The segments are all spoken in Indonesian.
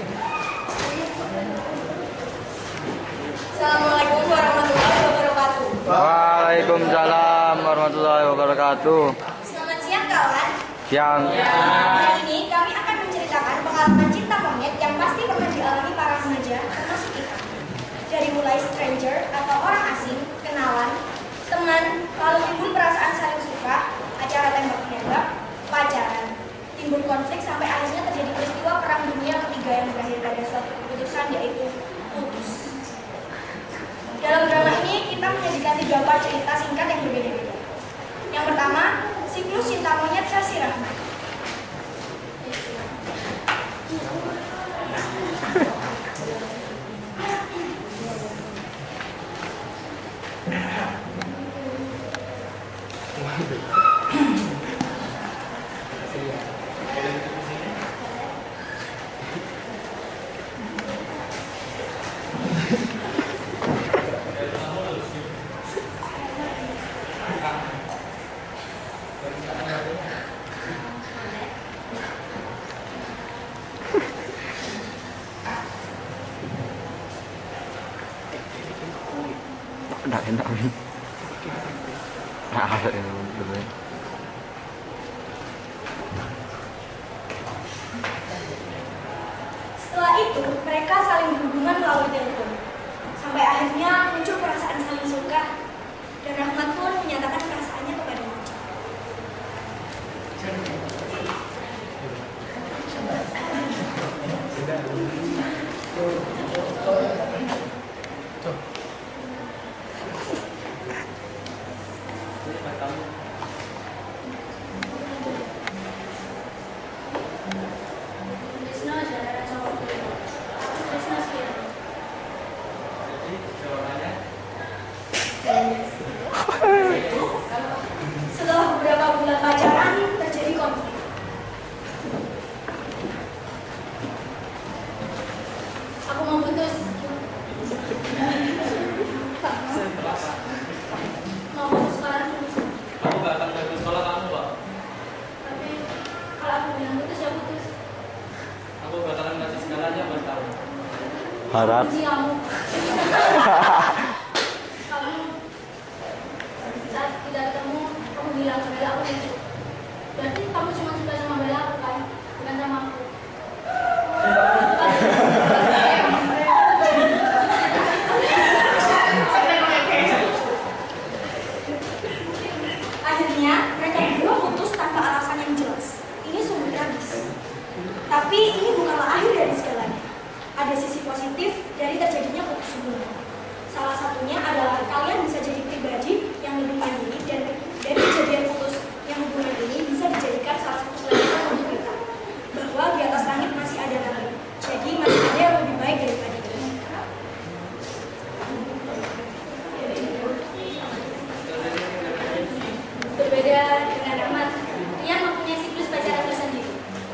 Assalamualaikum warahmatullahi wabarakatuh. Waalaikumsalam warahmatullahi wabarakatuh. Selamat siang kawan. Siang. Hari ini kami akan menceritakan pengalaman cinta monyet yang pasti pernah dialami para remaja termasuk kita. Dari mulai stranger atau orang asing, kenalan, teman, lalu timbul perasaan saling suka, acara tembak-menembak, pacaran, timbul konflik sampai akhirnya terjadi peristiwa perang dunia ketiga yang berakhir pada suatu keputusan yaitu putus. Dalam drama ini kita menyajikan 3 part cerita singkat yang berbeda-beda. Yang pertama, siklus cinta monyet versi Rahmat. Enak. Setelah itu, mereka saling berhubungan melalui telepon. Sampai akhirnya muncul perasaan saling suka, dan Rahmat pun menyatakan perasaannya kepada Mocha. Setelah beberapa bulan pacaran, terjadi konflik. Aku mau putus. Mau putus sekarang. Aku gak akan ke sekolah kamu, Pak. Tapi kalau aku bilang putus ya putus. Aku bakalan kasih segalanya buat kamu. Harap. Benci kamu. Kamu saat kita ketemu, kamu bilang ke Bella aku lucu. Berarti kamu cuma suka sama Bella aku kan, bukan sama aku. Akhirnya mereka berdua putus tanpa alasan yang jelas. Ini sungguh tragis. Tapi ini bukanlah akhir dari segalanya. Ada sisi positif dari terjadinya putus hubungan. Salah satunya adalah kalian bisa jadi pribadi yang lebih mandiri dan dari kejadian putus yang hubungan ini bisa dijadikan salah satu pelajaran untuk kita bahwa di atas langit masih ada langit. Jadi masih ada yang lebih baik daripada ini. Berbeda dengan Rahmat, Rian mempunyai siklus pacaran tersendiri.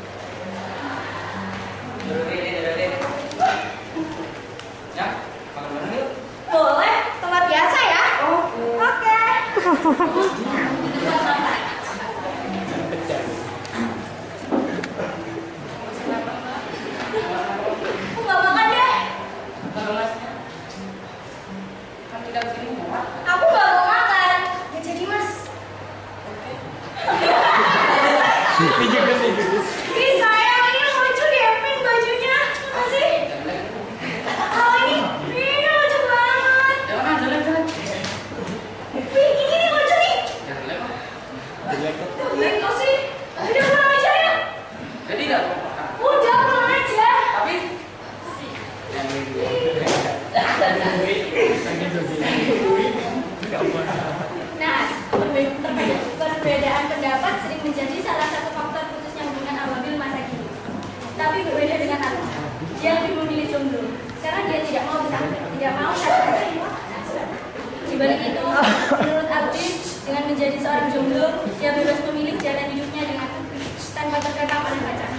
Ya, makan bareng yuk. Boleh, tempat biasa ya? Oke. Aku nggak makan deh. Makan gelasnya. Kan kita kesini muat. Aku nggak mau makan. Nggak jadi mas. Ih sayang, ini lucu deh, pink bajunya. Masih? Oh ini lucu banget. Jalan. Pink ini lucu nih. Jangan lewat. Jelek kok sih. Udah pulang aja ya. Jadi tidak apa-apa. Udah pulang aja. Tapi Nah, perbedaan pendapat sering menjadi salah satu faktor putusnya hubungan apabila masa kini. Tapi berbeda dengan aku. Dia lebih memilih jomblo karena dia tidak mau sakit. Di balik itu, menurut Abdi, dengan menjadi seorang jomblo, dia bebas memilih jalan hidupnya dengan tanpa terkekang oleh pacarnya.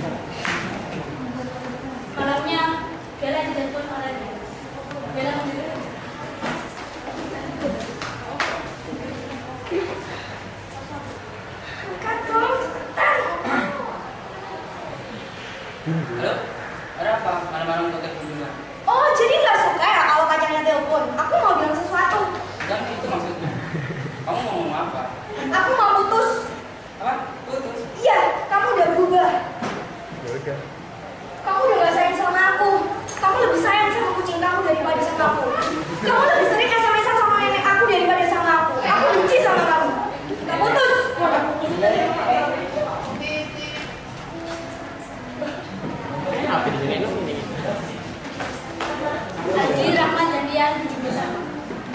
Malamnya Bella ditelepon oleh Bella jadi nggak suka ya kalau pacarnya telepon? Aku mau bilang sesuatu. Jangan itu maksudnya. Kamu mau ngomong apa? Aku mau putus. Apa? Putus? Iya, kamu udah berubah. Ya udah. Kamu udah gak sayang sama aku. Kamu lebih sayang sama kucing kamu daripada sama aku. Kamu lebih sering SMS-an sama nenek aku daripada sama aku. Aku benci sama kamu. Kita putus. Haji Rahmat Jandian 71.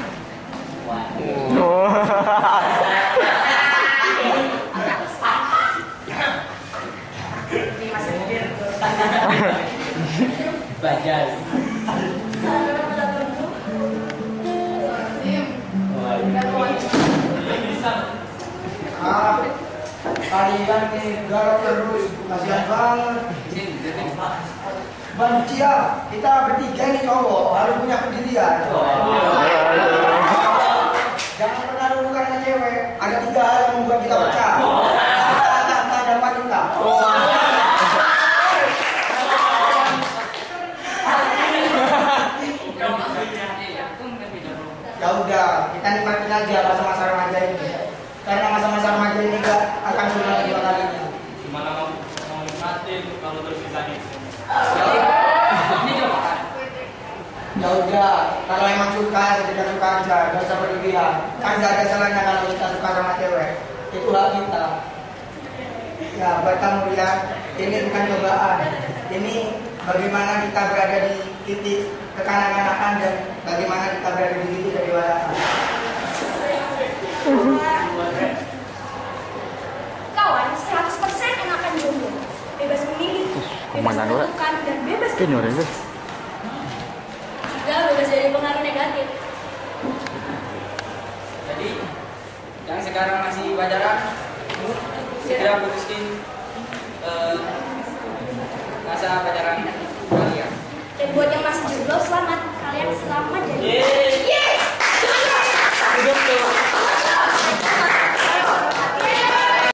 Bajas. Kalian nih garap terus, kasihan banget. Benci ya, kita bertiga nih cowok harus punya pendirian. Jangan pernah dulu karena cewek. Ada 3 hal yang membuat kita pecah. Kata dan wanita. Ya udah, kita nikmatin aja masa-masa remaja ini. Karena masa-masa remaja ini gak akan berulang 2 kali. Gimana kamu mau nikmatin kalau terus disakiti? Ini coba. Ya udah, kalau emang suka, tidak suka aja, gak usah berlebihan. Kan gak ada salahnya kalau kita suka sama cewek. Itu hak kita. Ya, buat kamu lihat, ini bukan cobaan. Ini bagaimana kita berada di titik kekanak-kanakan dan bagaimana kita berada di titik kedewasaan. Kawan 100% enakan jomblo. Bebas memilih, bebas Komandan gue. menentukan, dan bebas Ini orang itu. juga bebas dari pengaruh negatif. Jadi yang sekarang masih pacaran, segera putusin masa pacaran kalian. Dan buat yang masih jomblo, selamat. Kalian selamat jadi.